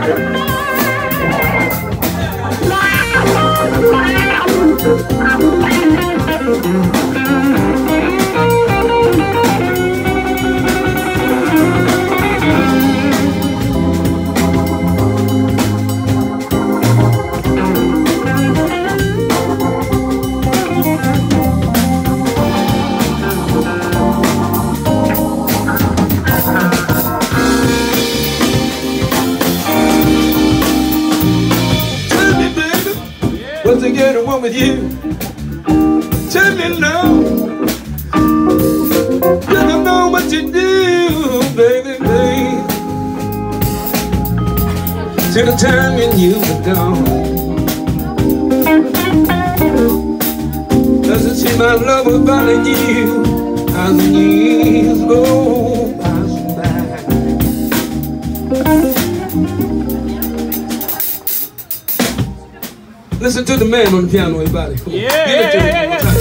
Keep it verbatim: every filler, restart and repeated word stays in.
What's it get on with you? Tell me now. You don't know what you do, baby, baby. Till the time when you were gone. Doesn't seem my love was following you as the years go passing by. Listen to the man on the piano, everybody. Yeah, yeah, yeah, yeah, yeah.